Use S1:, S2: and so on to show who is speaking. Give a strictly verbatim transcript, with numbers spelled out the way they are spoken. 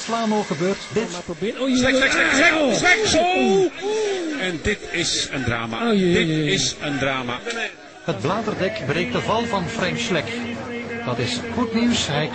S1: Slano gebeurt dit.
S2: Maar probeer. Oh,
S3: Slek, slek, slek, slek,
S2: oh,
S3: slek, zo!
S2: oh.
S3: En dit is een drama.
S2: Oh, jee,
S3: dit
S2: jee.
S3: is een drama.
S1: Het bladerdek breekt de val van Frank Schleck. Dat is goed nieuws. Hij